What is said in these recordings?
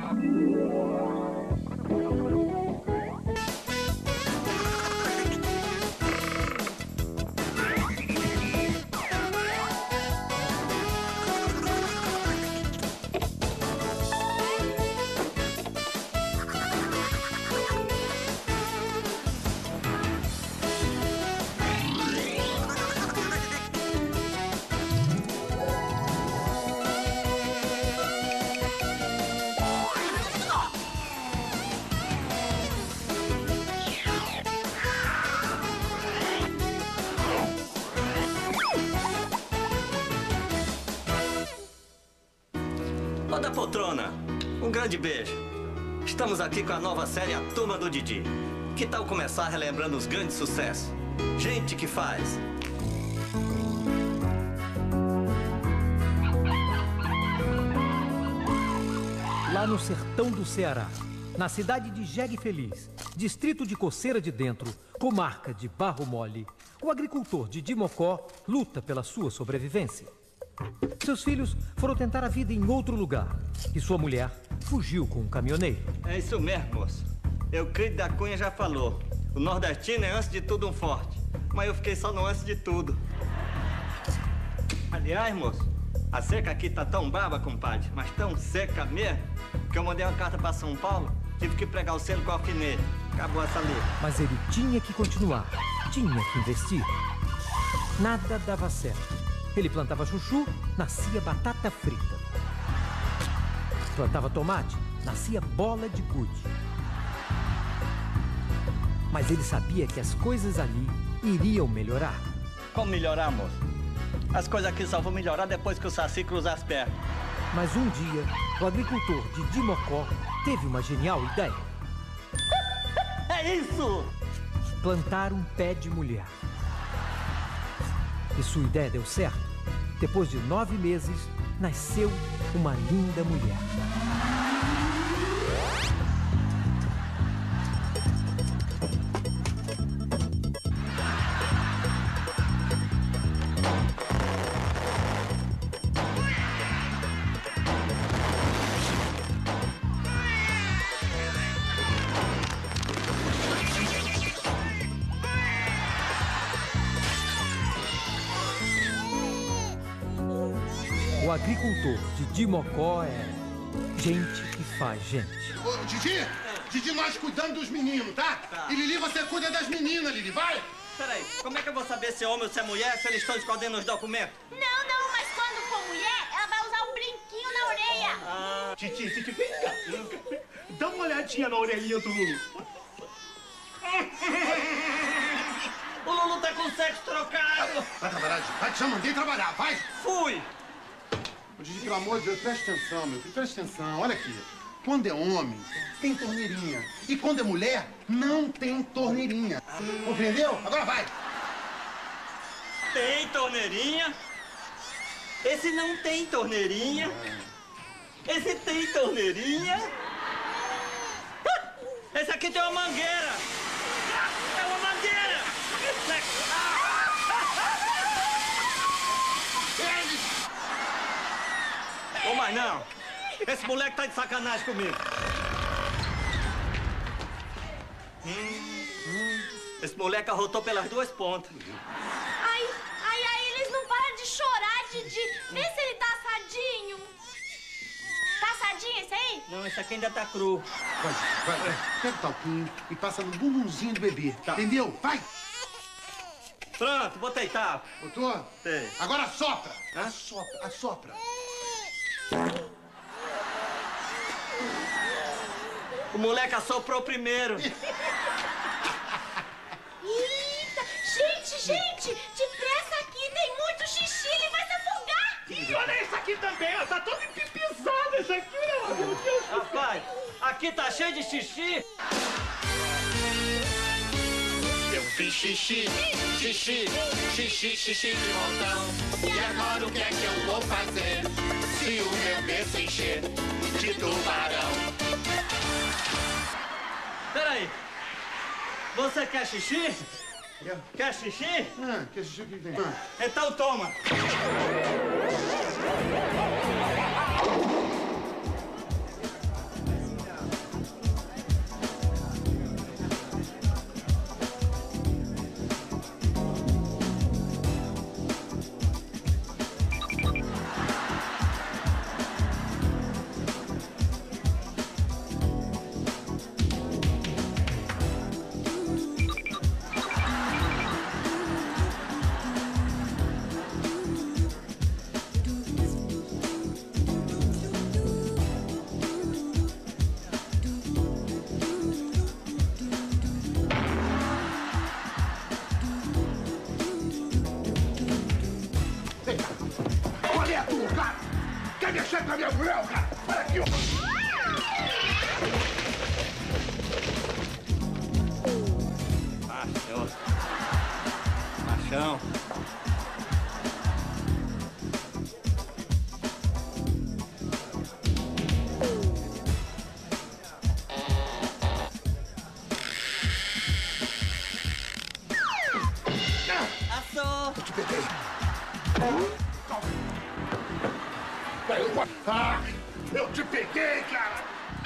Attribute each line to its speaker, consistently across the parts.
Speaker 1: Ô da poltrona, um grande beijo. Estamos aqui com a nova série A Turma do Didi. Que tal começar relembrando os grandes sucessos? Gente que faz.
Speaker 2: Lá no sertão do Ceará, na cidade de Jegue Feliz, distrito de Coceira de Dentro, comarca de Barro Mole, o agricultor Didi Mocó luta pela sua sobrevivência. Seus filhos foram tentar a vida em outro lugar e sua mulher fugiu com um caminhoneiro.
Speaker 1: É isso mesmo, moço. Euclides da Cunha já falou. O nordestino é, antes de tudo, um forte. Mas eu fiquei só no antes de tudo. Aliás, moço, a seca aqui tá tão braba, compadre, mas tão seca mesmo, que eu mandei uma carta pra São Paulo, tive que pregar o selo com alfinete. Acabou essa luta.
Speaker 2: Mas ele tinha que continuar, tinha que investir. Nada dava certo. Ele plantava chuchu, nascia batata frita. Plantava tomate, nascia bola de gude. Mas ele sabia que as coisas ali iriam melhorar.
Speaker 1: Como melhorar, moço? As coisas aqui só vão melhorar depois que o Saci cruzar as pernas.
Speaker 2: Mas um dia, o agricultor Didi Mocó teve uma genial ideia.
Speaker 1: É isso!
Speaker 2: Plantar um pé de mulher. E sua ideia deu certo. Depois de 9 meses, nasceu uma linda mulher. O agricultor Didi Mocó é gente que faz gente.
Speaker 3: Ô, Didi! Didi, nós cuidamos dos meninos, tá? E Lili, você cuida das meninas, Lili, vai!
Speaker 1: Peraí, como é que eu vou saber se é homem ou se é mulher, se eles estão escondendo os documentos?
Speaker 4: Não, mas quando for mulher, ela vai usar um brinquinho na orelha.
Speaker 1: Ah,
Speaker 5: Titi, vem cá. Dá uma olhadinha na orelhinha do Lulu.
Speaker 1: o Lulu tá com o sexo trocado.
Speaker 3: Vai trabalhar, Didi. Vai, já mandei trabalhar, vai!
Speaker 1: Fui!
Speaker 3: Ô, Didi, pelo amor de Deus, presta atenção, meu filho, presta atenção. Olha aqui. Quando é homem, tem torneirinha. E quando é mulher, não tem torneirinha. Compreendeu? Agora vai!
Speaker 1: Tem torneirinha? Esse não tem torneirinha? Esse tem torneirinha? Esse aqui tem uma mangueira! É uma mangueira! Ô, mas não! Esse moleque tá de sacanagem comigo! Esse moleque arrotou pelas duas pontas.
Speaker 4: Ai, eles não param de chorar, Didi. Vê se ele tá assadinho. Tá assadinho esse aí?
Speaker 1: Não, esse aqui ainda tá cru.
Speaker 3: Vai. Pega o talquinho e passa no bumbumzinho do bebê.
Speaker 1: Tá.
Speaker 3: Entendeu? Vai!
Speaker 1: Pronto, botei tapa.
Speaker 3: Botou?
Speaker 1: Tem.
Speaker 3: Agora assopra!
Speaker 1: Hã?
Speaker 3: Assopra!
Speaker 1: O moleque assoprou primeiro.
Speaker 4: Eita! Gente! Depressa aqui, tem muito xixi, ele vai se afogar!
Speaker 5: E olha esse aqui também, ó. Tá todo empipizado esse aqui, ó. Meu Deus.
Speaker 1: Rapaz, aqui tá cheio de xixi.
Speaker 6: Eu fiz xixi de montão. E agora o que é que eu vou fazer? Se o meu berço encher de tubarão.
Speaker 1: Peraí. Você quer xixi? Quer xixi?
Speaker 3: Que xixi que tem?
Speaker 1: Então toma.
Speaker 5: Gabriel, cara. Olha aqui, ó.
Speaker 1: Machão. Assou.
Speaker 5: Eu te peguei. Ah, eu te peguei, cara.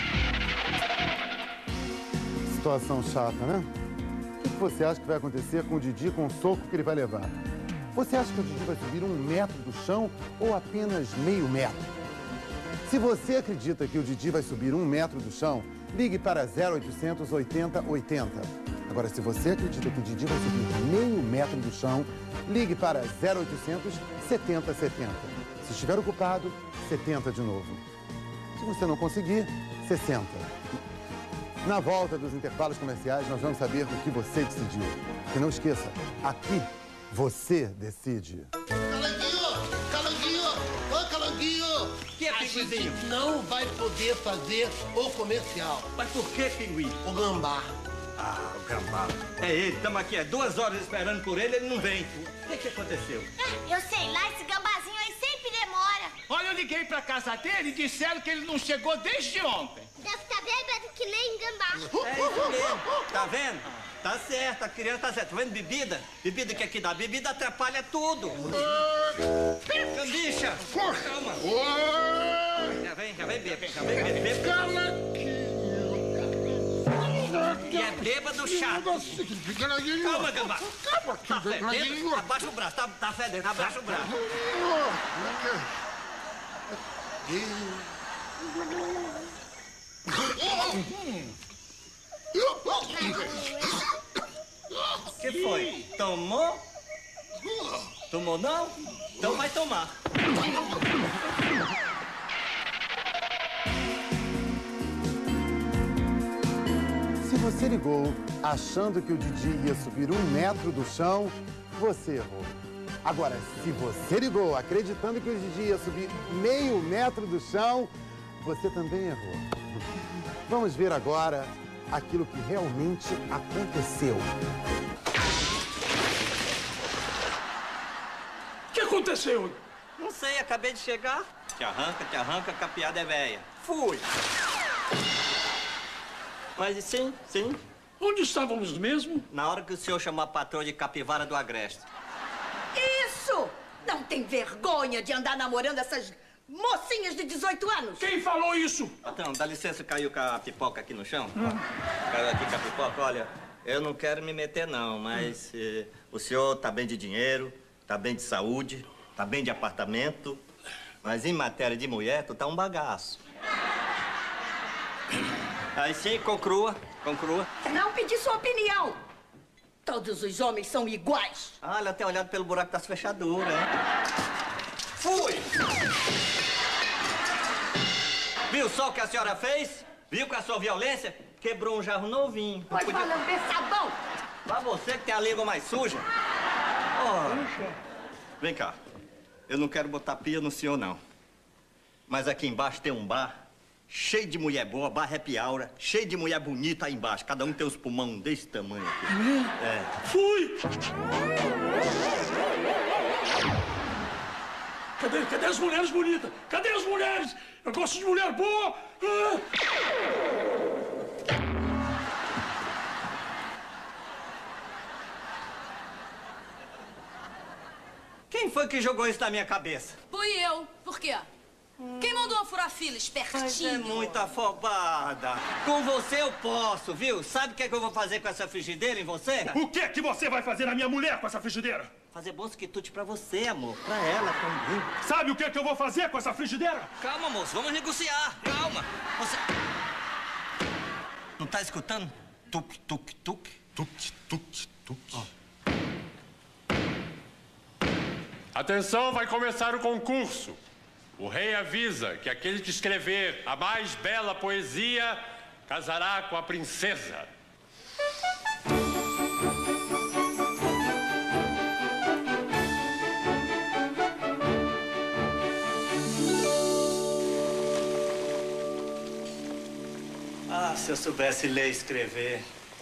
Speaker 3: Situação chata, né? O que você acha que vai acontecer com o Didi com o soco que ele vai levar? Você acha que o Didi vai subir 1 metro do chão ou apenas meio metro? Se você acredita que o Didi vai subir 1 metro do chão, ligue para 0800 80 80. Agora, se você acredita que o Didi vai subir meio metro do chão, ligue para 0800 70 70. Se estiver ocupado, 70 de novo. Se você não conseguir, 60. Na volta dos intervalos comerciais, nós vamos saber o que você decidiu. E não esqueça, aqui você decide.
Speaker 7: Calanguinho! Calanguinho! Ô, Calanguinho!
Speaker 1: Que é,
Speaker 7: a
Speaker 1: Pinguizinho?
Speaker 7: gente não vai poder fazer o comercial.
Speaker 1: Mas por que, Pinguim?
Speaker 7: O gambá.
Speaker 1: Ah, o gambá. É ele, estamos aqui há 2 horas esperando por ele, ele não vem. O que aconteceu?
Speaker 4: Eu sei lá, esse gambazinho aí sempre demora.
Speaker 5: Olha, eu liguei pra casa dele e disseram que ele não chegou desde ontem.
Speaker 4: Deve estar bêbado que nem gambá.
Speaker 1: É isso mesmo. Tá vendo? Tá certo, a criança tá certa. Tá vendo bebida? Bebida que aqui dá. Bebida atrapalha tudo. Cambicha! Calma. Já vem bêbado. Já vem bêbado. E é bêbado chato. Calma, gambá. Tá fedendo? Abaixa o braço. Tá fedendo. Abaixa o braço. O que foi? Tomou? Tomou não? Então vai tomar.
Speaker 3: Se você ligou achando que o Didi ia subir 1 metro do chão, você errou. Agora, se você ligou acreditando que o Didi ia subir meio metro do chão, você também errou. Vamos ver agora aquilo que realmente aconteceu.
Speaker 5: O que aconteceu?
Speaker 1: Não sei, acabei de chegar. Te arranca, que a piada é velha. Fui. Mas sim.
Speaker 5: Onde estávamos mesmo?
Speaker 1: Na hora que o senhor chamou a patroa de capivara do Agreste.
Speaker 8: Isso! Não tem vergonha de andar namorando essas mocinhas de 18 anos?
Speaker 5: Quem falou isso?
Speaker 1: Patrão, dá licença, caiu com a pipoca aqui no chão. Caiu aqui com a pipoca. Olha, eu não quero me meter não, mas o senhor tá bem de dinheiro, tá bem de saúde, tá bem de apartamento, mas em matéria de mulher, tu tá um bagaço. Aí sim, conclua.
Speaker 8: Não pedi sua opinião. Todos os homens são iguais.
Speaker 1: Ah, ela tem olhado pelo buraco das fechaduras, hein? Fui! Viu só o que a senhora fez? Viu com a sua violência? Quebrou um jarro novinho.
Speaker 8: Pois vai lamber sabão.
Speaker 1: Pra você que tem a língua mais suja. Oh. Vem cá. Eu não quero botar pia no senhor, não. Mas aqui embaixo tem um bar cheio de mulher boa, bar happy hour, cheio de mulher bonita aí embaixo. Cada um tem os pulmão desse tamanho aqui. É.
Speaker 5: Fui! Cadê as mulheres bonitas? Cadê as mulheres? Eu gosto de mulher boa!
Speaker 1: Quem foi que jogou isso na minha cabeça?
Speaker 9: Fui eu. Por quê? Quem mandou furar a fila, espertinho?
Speaker 1: Mas é muito afobada. Com você eu posso, viu? Sabe o que é que eu vou fazer com essa frigideira em você?
Speaker 5: O que é que você vai fazer na minha mulher com essa frigideira?
Speaker 1: Fazer bons quitutes pra você, amor. Pra ela também.
Speaker 5: Sabe o que é que eu vou fazer com essa frigideira?
Speaker 1: Calma, moço. Vamos negociar. Calma. Você... Não tá escutando? Tuc, tuc, tuc.
Speaker 5: Tuc, tuc, tuc.
Speaker 1: Oh.
Speaker 10: Atenção, vai começar o concurso. O rei avisa que aquele que escrever a mais bela poesia casará com a princesa.
Speaker 1: se eu soubesse ler e escrever.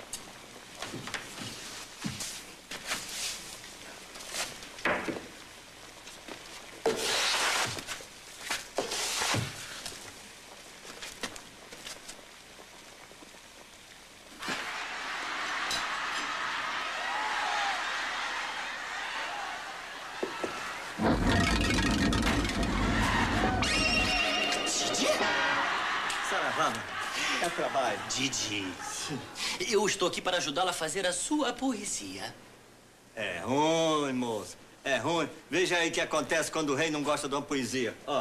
Speaker 1: É trabalho.
Speaker 11: Didi, eu estou aqui para ajudá-la a fazer a sua poesia.
Speaker 1: É ruim, moço. É ruim. Veja aí o que acontece quando o rei não gosta de uma poesia. Ó.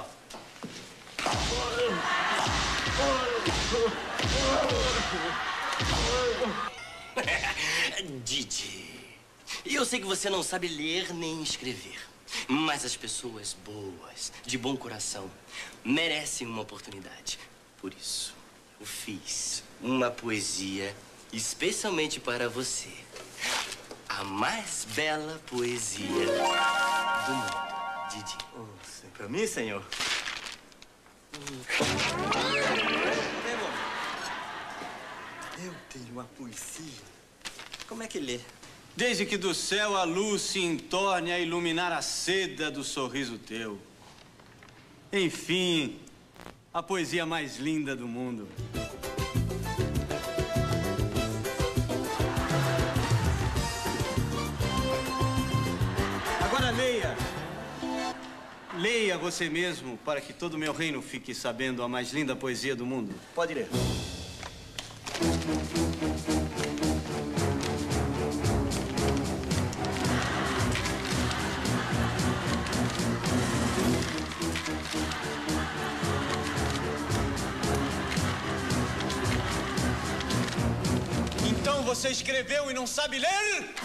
Speaker 11: Didi, eu sei que você não sabe ler nem escrever. Mas as pessoas boas, de bom coração, merecem uma oportunidade. Por isso, eu fiz uma poesia especialmente para você. A mais bela poesia do mundo, Didi.
Speaker 1: Para mim, senhor? Eu tenho uma poesia. Como é que lê?
Speaker 12: Desde que do céu a luz se entorne a iluminar a seda do sorriso teu. Enfim, a poesia mais linda do mundo. Agora leia. Leia você mesmo para que todo o meu reino fique sabendo a mais linda poesia do mundo.
Speaker 1: Pode ler.
Speaker 12: Então você escreveu e não sabe ler?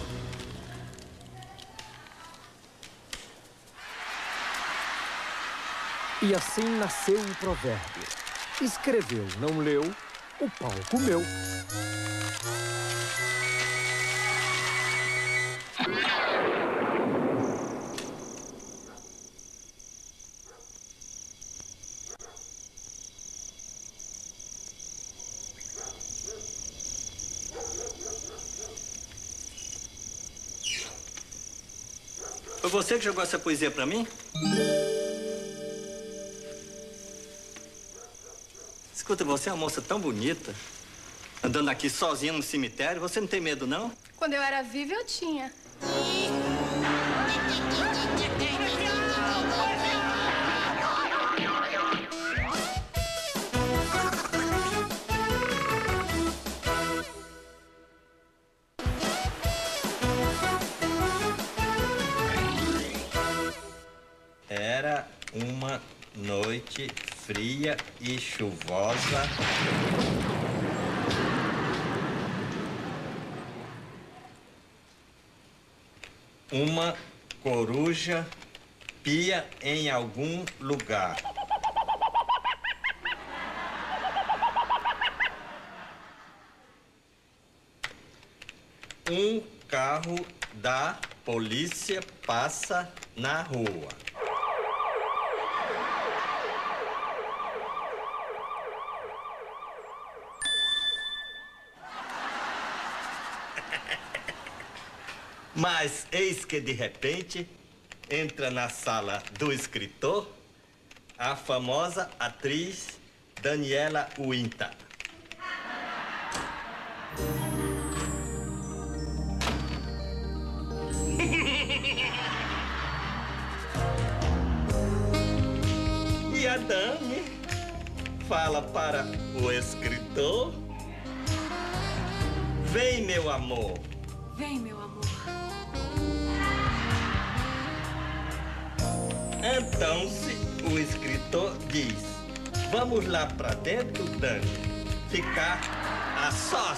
Speaker 2: E assim nasceu o provérbio. Escreveu, não leu, o pau comeu.
Speaker 1: Foi você que jogou essa poesia pra mim? Escuta, você é uma moça tão bonita, andando aqui sozinha no cemitério. Você não tem medo, não?
Speaker 4: Quando eu era viva, eu tinha.
Speaker 1: Era uma noite fria e chuvosa. Uma coruja pia em algum lugar. Um carro da polícia passa na rua. Mas eis que, de repente, entra na sala do escritor a famosa atriz Daniela Winter. E a dame fala para o escritor: vem, meu amor.
Speaker 9: Vem, meu amor.
Speaker 1: Então, se o escritor diz: vamos lá pra dentro, Dani, ficar a sós.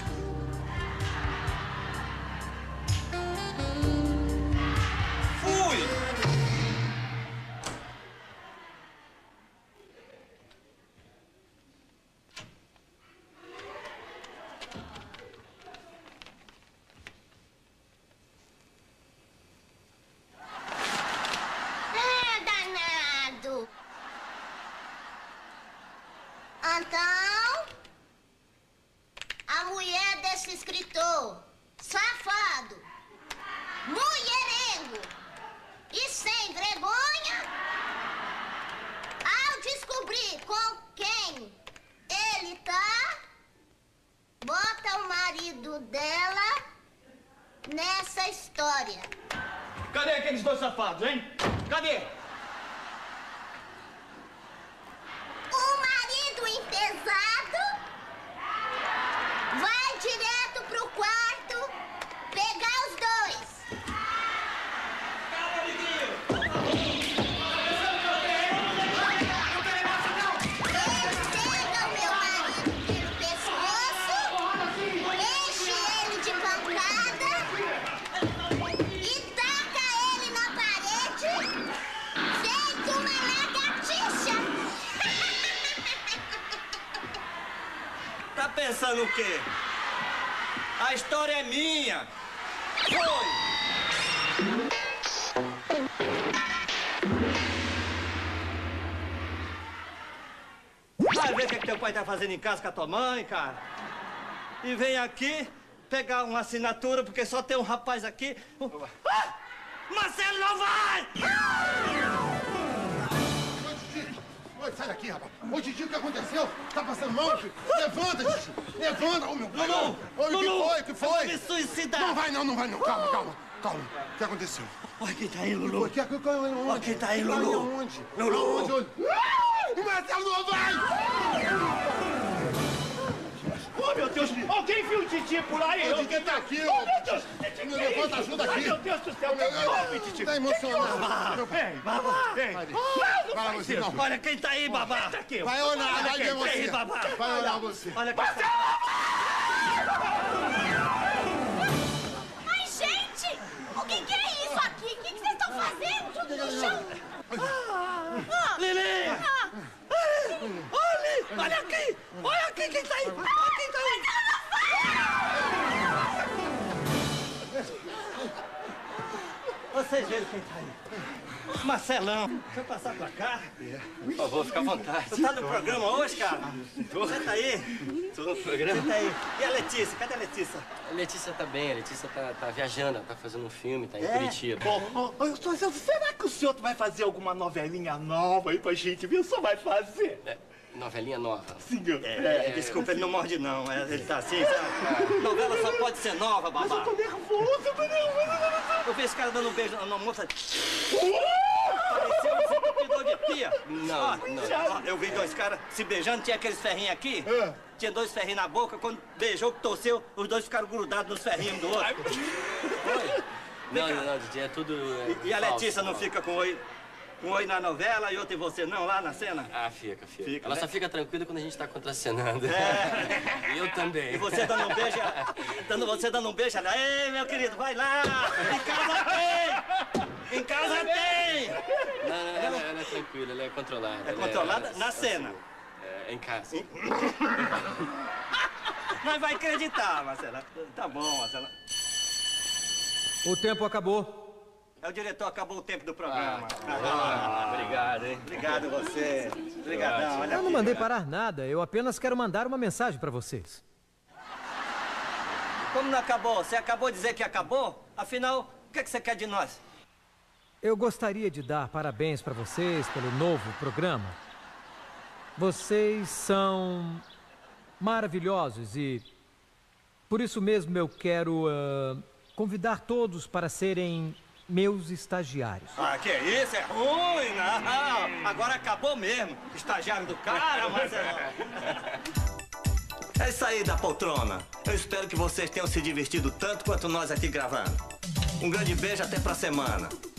Speaker 1: Fui!
Speaker 4: Então,
Speaker 13: esse escritor, safado, mulherengo e sem vergonha, ao descobrir com quem ele tá, bota o marido dela nessa história.
Speaker 5: Cadê aqueles dois safados, hein? Cadê?
Speaker 13: O marido enfesado vai direto pro quarto pegar os dois.
Speaker 5: Calma, amiguinho!
Speaker 13: Ele pega o meu marido pelo pescoço, enche ele de pancada e taca ele na parede, feito uma lagartixa.
Speaker 1: Tá pensando o quê? A história é minha. Foi! Vai ver o que teu pai tá fazendo em casa com a tua mãe, cara. E vem aqui pegar uma assinatura, porque só tem um rapaz aqui. Ah! Marcelo não vai!
Speaker 3: Oi, sai daqui, rapaz. Ô, Didi, o que aconteceu? Tá passando mal, filho? Levanta, Didi. Levanta. Ô, meu pai.
Speaker 1: Lulu!
Speaker 3: Oi,
Speaker 1: Lulu!
Speaker 3: o que foi?
Speaker 1: Eu vou me suicidar.
Speaker 3: Não vai, não. Calma. O que aconteceu?
Speaker 1: Olha quem tá aí, Lulu.
Speaker 3: Olha
Speaker 1: quem tá aí, Lulu.
Speaker 3: Onde?
Speaker 1: Lulu.
Speaker 3: Onde? O Marcelo não vai!
Speaker 5: Oh, meu Deus! Alguém viu o Titi por aí?
Speaker 3: O Titi tá aqui,
Speaker 5: ô! Oh, meu Deus!
Speaker 3: Meu levanta ajuda aqui!
Speaker 5: Ai, meu Deus do céu!
Speaker 3: Meu
Speaker 5: Titi!
Speaker 3: Tá emocionado!
Speaker 5: Vem, babá! Vem!
Speaker 3: Vai você, não!
Speaker 1: Olha quem tá aí, babá!
Speaker 3: Vai olhar, vai ver você!
Speaker 1: Babá.
Speaker 3: Vai olhar você!
Speaker 1: Olha quem tá aí!
Speaker 4: Ai, gente! O que é isso aqui? O que vocês estão fazendo? Tudo no chão?
Speaker 1: Lili! Olha aqui! Olha aqui quem tá aí! Olha quem tá aí! Vocês viram quem tá aí? Marcelão, deixa eu passar pra cá.
Speaker 11: Por favor, fica à vontade.
Speaker 1: Você tá no programa hoje, cara? Você tá aí?
Speaker 11: Tô no programa.
Speaker 1: Você tá aí. E a Letícia? Cadê a Letícia?
Speaker 11: A Letícia tá bem, a Letícia tá viajando, tá fazendo um filme, tá em Curitiba.
Speaker 5: Será que o senhor vai fazer alguma novelinha nova aí pra gente ver? O senhor vai fazer?
Speaker 11: Novelinha nova.
Speaker 5: Sim,
Speaker 1: desculpa, ele não morde não. Ele tá assim, sabe? Novela só pode ser nova, babá.
Speaker 5: Mas eu tô nervoso.
Speaker 1: Eu vi esse cara dando um beijo na moça. Parecia um desentupidor de pia.
Speaker 11: Não.
Speaker 1: Ó, eu vi dois caras se beijando, tinha aqueles ferrinhos aqui. Tinha dois ferrinhos na boca, quando beijou, que torceu, os dois ficaram grudados nos ferrinhos do outro.
Speaker 11: Não, Didi, é tudo.
Speaker 1: E a Letícia não fica com oi na novela e outra e você não, lá na cena?
Speaker 11: Ah, fica. Ela
Speaker 1: né?
Speaker 11: só fica tranquila quando a gente tá contracenando. E eu também.
Speaker 1: E você dando um beijo, você dando um beijo, ela, ei, meu querido, vai lá! Em casa tem! Em casa tem!
Speaker 11: Não, ela é tranquila, ela é controlada.
Speaker 1: É controlada na cena?
Speaker 11: É, em casa.
Speaker 1: Mas vai acreditar, Marcela. Tá bom, Marcela.
Speaker 2: O tempo acabou.
Speaker 1: É o diretor, acabou o tempo do programa.
Speaker 11: Obrigado, hein?
Speaker 1: Obrigado você. Obrigadão. Olha
Speaker 2: Eu não mandei parar nada, eu apenas quero mandar uma mensagem para vocês.
Speaker 1: Como não acabou? Você acabou de dizer que acabou? Afinal, o que é que você quer de nós?
Speaker 2: Eu gostaria de dar parabéns para vocês pelo novo programa. Vocês são maravilhosos e por isso mesmo eu quero convidar todos para serem meus estagiários.
Speaker 1: Ah, que isso? É ruim, não. Agora acabou mesmo. Estagiário do cara, Marcelo. É isso aí da poltrona. Eu espero que vocês tenham se divertido tanto quanto nós aqui gravando. Um grande beijo, até pra semana.